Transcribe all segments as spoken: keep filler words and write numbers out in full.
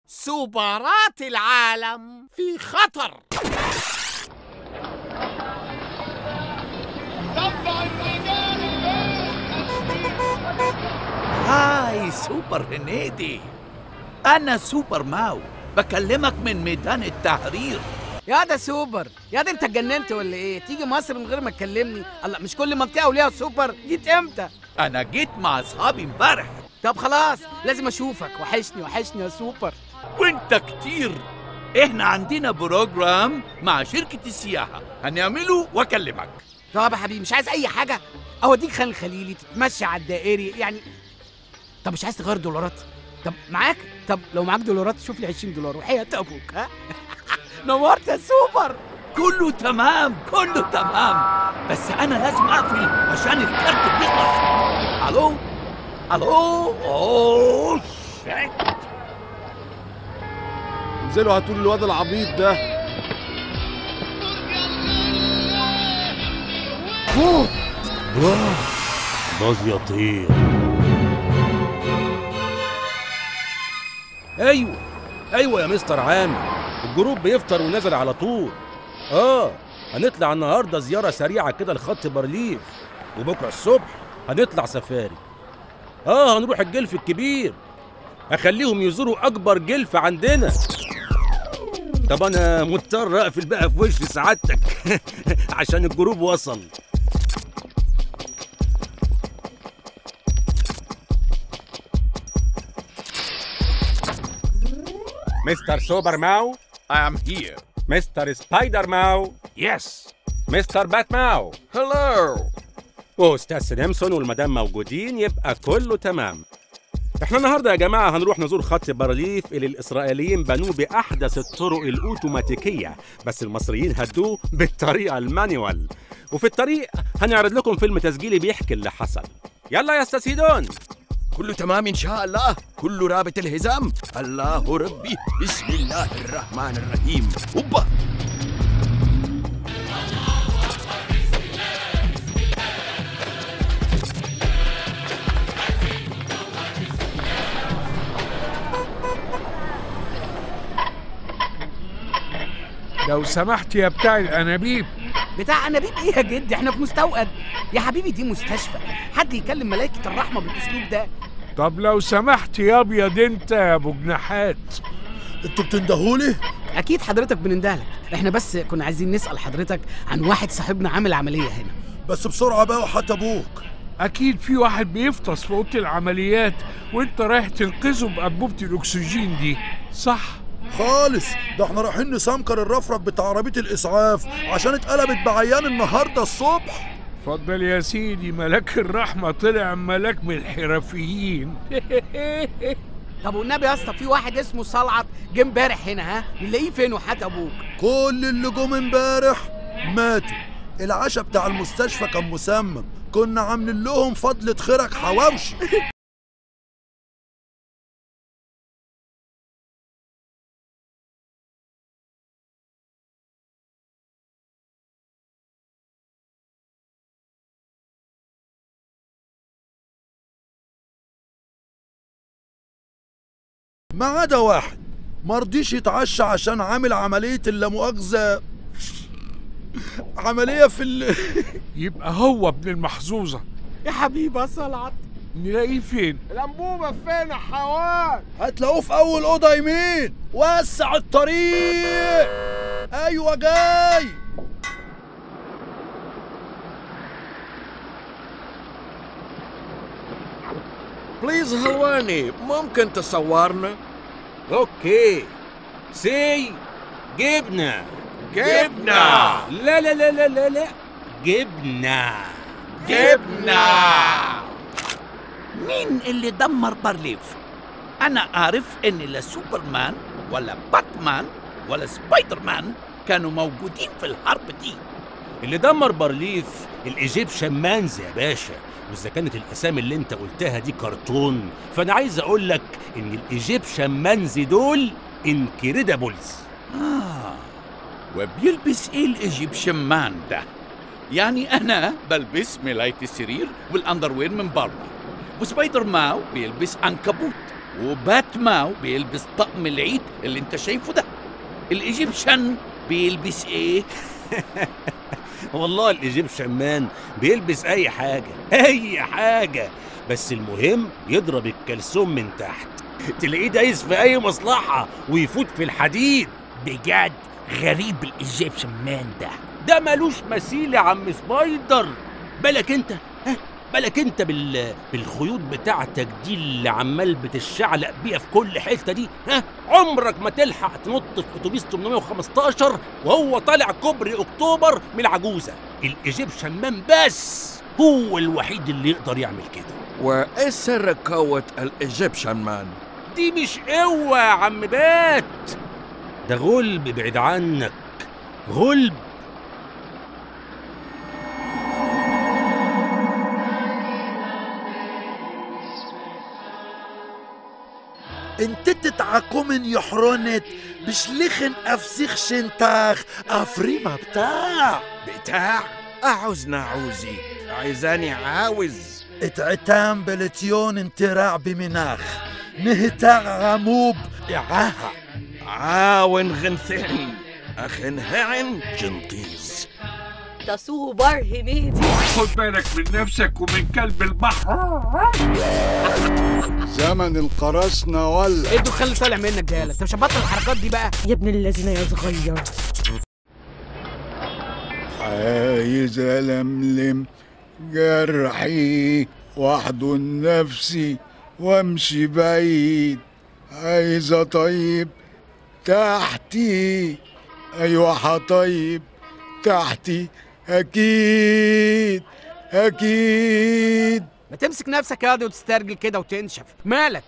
سوبرات العالم في خطر. هاي سوبر هنيدي، أنا سوبر ماو بكلمك من ميدان التحرير. يا ده سوبر، يا ده انت اتجننت ولا ايه؟ تيجي مصر من غير ما تكلمني؟ الله، مش كل منطقة وليها سوبر؟ جيت امتى؟ أنا جيت مع أصحابي امبارح. طب خلاص، لازم اشوفك، وحشني وحشني يا سوبر. وانت كتير. احنا عندنا بروجرام مع شركة السياحة هنعمله واكلمك. طب يا حبيبي مش عايز اي حاجة؟ اوديك خان الخليلي تتمشى على الدائري يعني. طب مش عايز تغير دولارات؟ طب معاك؟ طب لو معاك دولارات شوف لي عشرين دولار وحياة ابوك. ها نورت يا سوبر. كله تمام كله تمام، بس انا لازم اقفل عشان الكارت بيخلص. الو الو اوه شيت. انزلوا هاتوا لي الواد العبيط ده. اوه باظ يطير. ايوه ايوه يا مستر عامر، الجروب بيفطر ونزل على طول. اه هنطلع النهارده زياره سريعه كده لخط بارليف، وبكره الصبح هنطلع سفاري. اه هنروح الجلف الكبير، هخليهم يزوروا اكبر جلف عندنا. طب انا مضطر اقفل بقى في وش سعادتك عشان الجروب وصل. مستر سوبر ماو. I am here. مستر سبايدر ماو. Yes. مستر بات ماو. Hello. واستاذ سيمسون والمدام موجودين، يبقى كله تمام. احنا النهارده يا جماعه هنروح نزور خط بارليف اللي الاسرائيليين بنوه باحدث الطرق الاوتوماتيكيه، بس المصريين هدوه بالطريقه المانيوال. وفي الطريق هنعرض لكم فيلم تسجيلي بيحكي اللي حصل. يلا يا استاذ هيدون. كله تمام إن شاء الله. كله رابط الحزام. الله ربي، بسم الله الرحمن الرحيم. هوبا. لو سمحت يا بتاع الأنابيب. بتاع انابيب ايه يا جدي؟ احنا في مستوقد يا حبيبي، دي مستشفى. حد يكلم ملائكة الرحمة بالاسلوب ده؟ طب لو سمحت يا ابيض انت يا ابو جناحات. انتوا بتندهولي؟ اكيد حضرتك بنندهلك، احنا بس كنا عايزين نسأل حضرتك عن واحد صاحبنا عامل عملية هنا. بس بسرعة بقى وحتى ابوك. اكيد في واحد بيفطس في اوضه العمليات وانت رايح تنقذه بانبوبة الاكسجين دي، صح؟ خالص، ده احنا رايحين نسمكر الرفرف بتاع عربية الاسعاف عشان اتقلبت بعيان النهارده الصبح. اتفضل يا سيدي، ملاك الرحمة طلع ملاك من الحرفيين. طب والنبي يا اسطى، في واحد اسمه صلعت جه امبارح هنا، ها نلاقيه فين وحات ابوك؟ كل اللي جم امبارح ماتوا. العشاء بتاع المستشفى كان مسمم، كنا عاملين لهم فضلة خيرك حواوشي. ما عدا واحد مرضيش يتعشى عشان عامل عملية اللامؤاخذة، عملية في ال يبقى هو ابن المحظوظة. يا حبيبي يا صلعت، نلاقيه فين؟ الأنبوبة فين يا حوان؟ هتلاقوه في أول أوضة يمين. وسع الطريق. أيوة جاي. بليز هلواني، ممكن تصورنا؟ اوكي. سي جبنة. جبنة. لا لا لا لا لا لا جبنة. جبنة. مين اللي دمر بارليف؟ أنا أعرف إن لا سوبرمان ولا باتمان ولا سبايدر مان كانوا موجودين في الحرب دي. اللي دمر بارليف الايجيبشن مانز يا باشا. واذا كانت الاسامي اللي انت قلتها دي كرتون، فانا عايز اقول لك ان الايجيبشن مانز دول انكريدابلز. آه وبيلبس إيه الإيجيبشن مان ده؟ يعني أنا بلبس ملاية السرير والأندروير من برا، وسبايدر ماو بيلبس عنكبوت وبات ماو بيلبس طقم العيد اللي انت شايفه ده. الايجيبشن بيلبس ايه؟ والله الايجيبشن مان بيلبس اي حاجه اي حاجه، بس المهم يضرب الكلسون من تحت، تلاقيه دايس في اي مصلحه ويفوت في الحديد. بجد غريب الايجيبشن مان ده. ده ملوش مثيل يا عم سبايدر. بالك انت ها بالك انت بال... بالخيوط بتاعتك دي اللي عمال بتشعلق بيها في كل حته دي، ها عمرك ما تلحق تنط في اتوبيس ثمانمائة وخمستاشر وهو طالع كوبري اكتوبر من العجوزه. الايجيبشن مان بس هو الوحيد اللي يقدر يعمل كده. وايه سر قوة الايجيبشن مان؟ دي مش قوه يا عم بات، ده غلب. بعيد عنك غلب. انت تتعقو من يحرنت بشليخن افسيخ شنتاخ افريما بتاع بتاع اعوز نعوزي عايزاني عاوز اتعتام بلتيون انتراع بمناخ نهتاع غموب اعاها عاون غنثعن اخنهعن جنطيز تصوبر هنيدي. خد بالك من نفسك ومن كلب البحر. زمن القراصنة ولا ايه الدخان اللي طالع منك ده؟ انت مش هتبطل الحركات دي بقى يا ابن الذين يا صغير. عايز ألملم جرحي واحضن نفسي وامشي بعيد، عايز أطيب تحتي، أيوة هطيب تحتي أكيد أكيد. ما تمسك نفسك يا واد وتسترجل كده وتنشف، مالك؟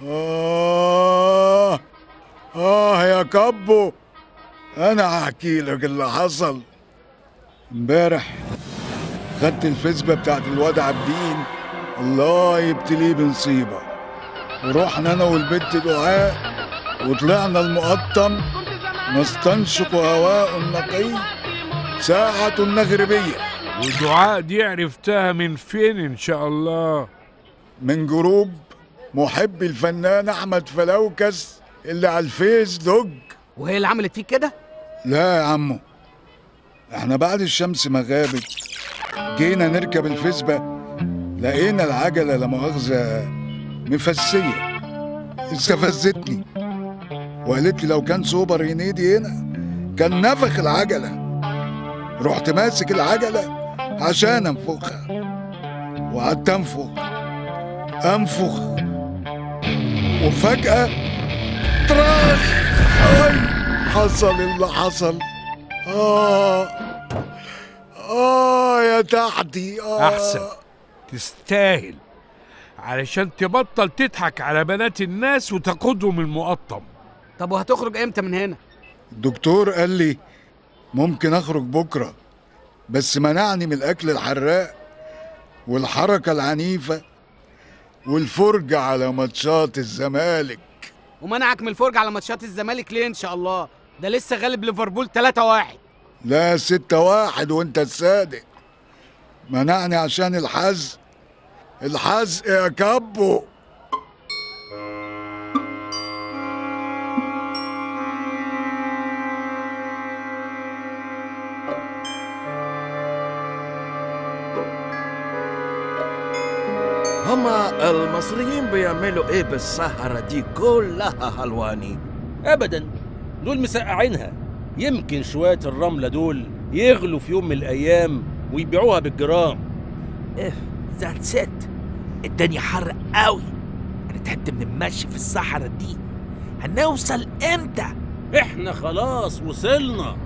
آه آه يا كبو، أنا هحكي لك اللي حصل. امبارح خدت الفسبة بتاعت الواد عابدين الله يبتليه بنصيبة، ورحنا أنا والبت دعاء وطلعنا المقطم نستنشق هواء نقي ساعة مغربية. ودعاء دي عرفتها من فين إن شاء الله؟ من جروب محبي الفنان أحمد فلوكس اللي على الفيس دوج. وهي اللي عملت فيك كده؟ لا يا عمو، احنا بعد الشمس ما غابت جينا نركب الفسبة لقينا العجلة لا مؤاخذة مفسية. استفزتني وقالت لي لو كان سوبر هنيدي هنا كان نفخ العجلة. رحت ماسك العجلة عشان انفخها وقعدت انفخ انفخ وفجأة طراخ اي حصل اللي حصل. آه آه يا تحتي آه. أحسن تستاهل، علشان تبطل تضحك على بنات الناس وتقودهم المقطم. طب وهتخرج امتى من هنا؟ الدكتور قال لي ممكن اخرج بكرة، بس منعني من الاكل الحراق والحركة العنيفة والفرجة على ماتشات الزمالك. ومنعك من الفرجة على ماتشات الزمالك ليه ان شاء الله؟ ده لسه غالب ليفربول تلاتة واحد. لا ستة واحد وانت الصادق. منعني عشان الحزق الحزق يا كبو. هما المصريين بيعملوا ايه بالصحراء دي كلها هلواني؟ ابدا، دول مسقعينها. يمكن شويه الرمله دول يغلوا في يوم من الايام ويبيعوها بالجرام. ايه ذات ست، الدنيا حر قوي. انا تعبت من المشي في الصحراء دي. هنوصل امتى؟ احنا خلاص وصلنا.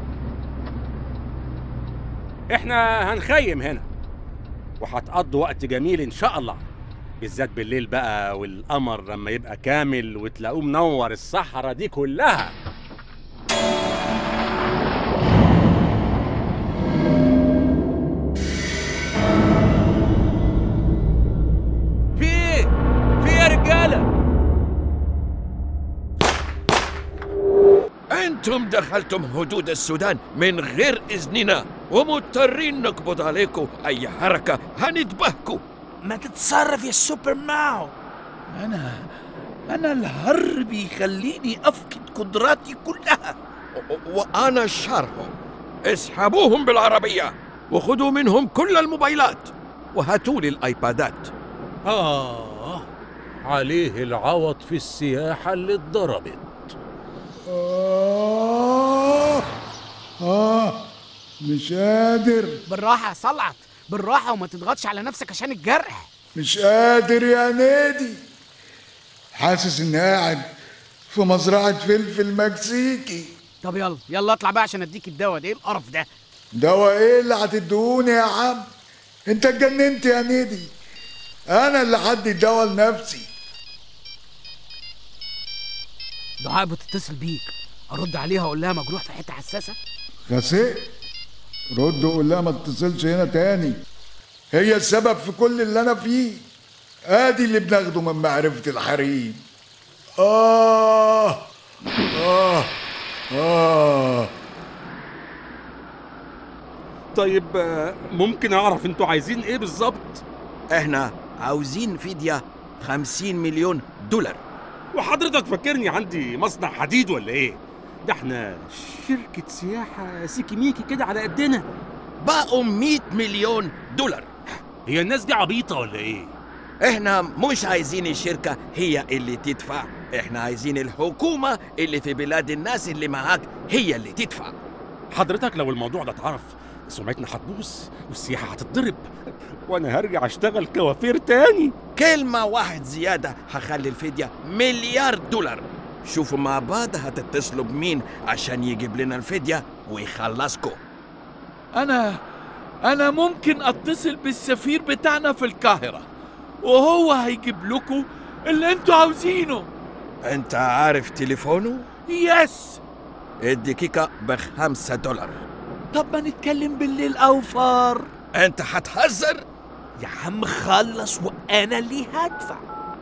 احنا هنخيم هنا وهتقضوا وقت جميل ان شاء الله، بالذات بالليل بقى والقمر لما يبقى كامل وتلاقوه منور الصحراء دي كلها. في ايه؟ في ايه يا رجاله؟ انتم دخلتم حدود السودان من غير اذننا ومضطرين نقبض عليكم. اي حركة هنذبحكم. ما تتصرف يا سوبر ماو. أنا أنا الهر بيخليني أفقد قدراتي كلها. وأنا شارهم. اسحبوهم بالعربية وخذوا منهم كل الموبايلات وهاتوا لي الآيبادات. آه عليه العوض في السياحة اللي اتضربت. آه آه مش قادر. بالراحه يا صلعت، بالراحه وما تضغطش على نفسك عشان الجرح. مش قادر يا نادي، حاسس اني قاعد في مزرعة فلفل مكسيكي. طب يلا يلا اطلع بقى عشان اديك الدواء. ده ايه القرف ده؟ دواء ايه اللي هتدوني يا عم؟ انت اتجننت يا نادي، انا اللي هدي الدواء لنفسي. دعاء بتتصل بيك، ارد عليها اقول لها مجروح في حته حساسه؟ غسيق رد وقول لها ما تتصلش هنا تاني، هي السبب في كل اللي انا فيه. ادي اللي بناخده من معرفة الحريم. آه آه آه طيب ممكن أعرف أنتوا عايزين إيه بالظبط؟ احنا عاوزين فدية خمسين مليون دولار. وحضرتك فاكرني عندي مصنع حديد ولا إيه؟ ده احنا شركة سياحة سيكي ميكي كده على قدنا. بقوا مية مليون دولار. هي الناس دي عبيطة ولا إيه؟ احنا مش عايزين الشركة هي اللي تدفع، احنا عايزين الحكومة اللي في بلاد الناس اللي معاك هي اللي تدفع. حضرتك لو الموضوع ده اتعرف سمعتنا هتبوظ والسياحة هتتضرب وانا هرجع اشتغل كوافير تاني. كلمة واحد زيادة هخلي الفدية مليار دولار. شوفوا مع بعض هتتصلوا بمين عشان يجيب لنا الفدية ويخلصكوا. أنا أنا ممكن أتصل بالسفير بتاعنا في القاهرة وهو هيجيب لكم اللي انتوا عاوزينه. انت عارف تليفونه؟ يس. الدقيقة بخمسة دولار. طب ما نتكلم بالليل أوفر. انت هتهزر؟ يا عم خلص وأنا اللي هدفع.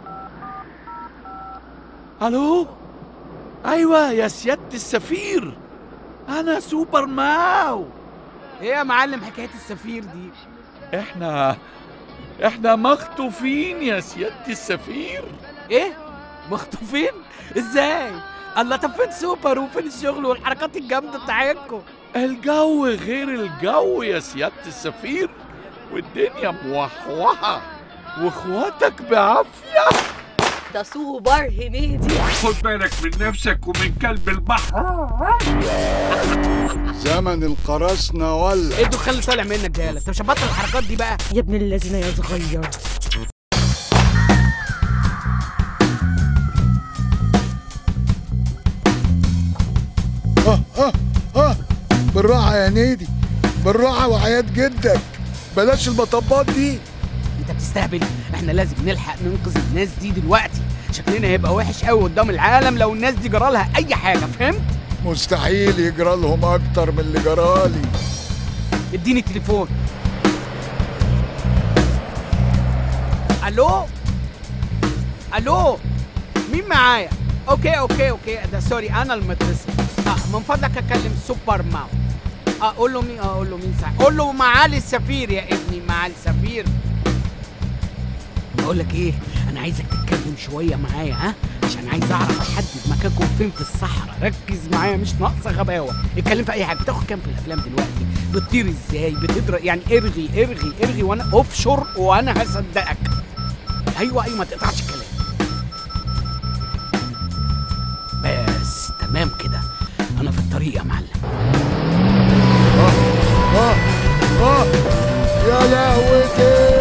ألو؟ أيوة يا سيادة السفير، أنا سوبر ماو. ايه يا معلم حكايه السفير دي؟ احنا احنا مخطوفين يا سيادة السفير. ايه؟ مخطوفين؟ ازاي؟ الله، طب فين سوبر وفين الشغل والحركات الجامده بتاعتكم؟ الجو غير الجو يا سيادة السفير، والدنيا موحوحة واخواتك بعافية. ده سوبر هنيدي. خد بالك من نفسك ومن كلب البحر. زمن القراصنة ولا ايه الدخان اللي طالع منك ده؟ انت مش هتبطل الحركات دي بقى يا ابن الذين يا صغير. اه اه اه بالراحة يا نيدي، بالراحة وحياة جدك، بلاش المطبات دي. انت بتستهبل، احنا لازم نلحق ننقذ الناس دي دلوقتي، شكلنا هيبقى وحش قوي قدام العالم لو الناس دي جرالها اي حاجه، فهمت؟ مستحيل يجرى لهم اكتر من اللي جرالي. اديني التليفون. الو الو مين معايا؟ اوكي اوكي اوكي ده سوري انا المتصل. اه من فضلك اكلم سوبر ماو. اه قول له مين؟ اه قول له مين ساعة. قول له معالي السفير يا ابني، معالي السفير. بقول لك ايه، انا عايزك تتكلم شويه معايا، ها، عشان عايز اعرف احدد مكانكم فين في الصحراء. ركز معايا، مش ناقصه غباوه. اتكلم في اي حاجه. بتاخد كام في الافلام دلوقتي؟ بتطير ازاي؟ بتضرب يعني؟ ارغي ارغي ارغي وانا اوف شور وانا هصدقك. ايوه ايوه ما تقطعش الكلام. بس تمام كده، انا في الطريق يا معلم. اه اه اه يا لهوتي.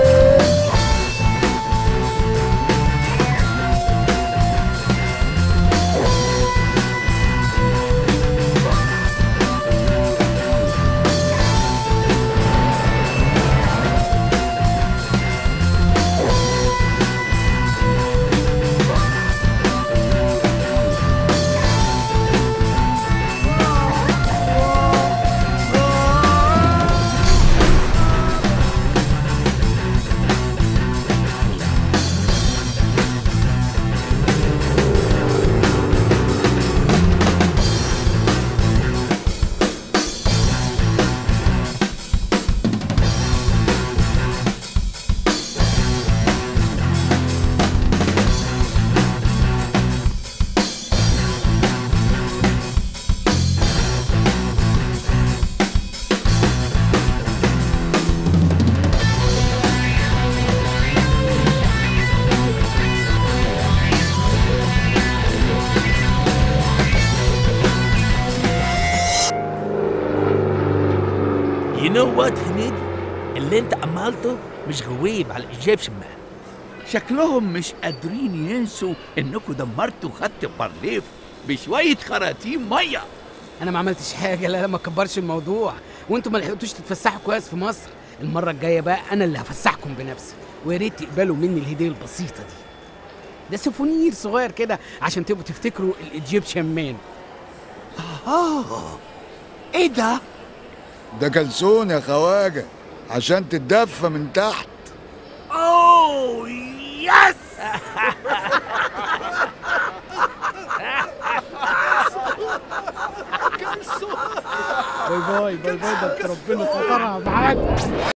نو وات هنيدي، اللي انت عملته مش غريب على الايجيبشن مان. شكلهم مش قادرين ينسوا انكم دمرتوا خط بارليف بشويه خراطيم ميه. انا ما عملتش حاجه، لا لا ما تكبرش الموضوع، وانتوا ما لحقتوش تتفسحوا كويس في مصر. المره الجايه بقى انا اللي هفسحكم بنفسي، ويا ريت تقبلوا مني الهديه البسيطه دي. ده سوفونير صغير كده عشان تبقوا تفتكروا الايجيبشن مان. اه ايه ده؟ ده كلسون يا خواجه عشان تتدفى من تحت. اوه يس. باي باي باي باي، ده ربنا سترها معاك.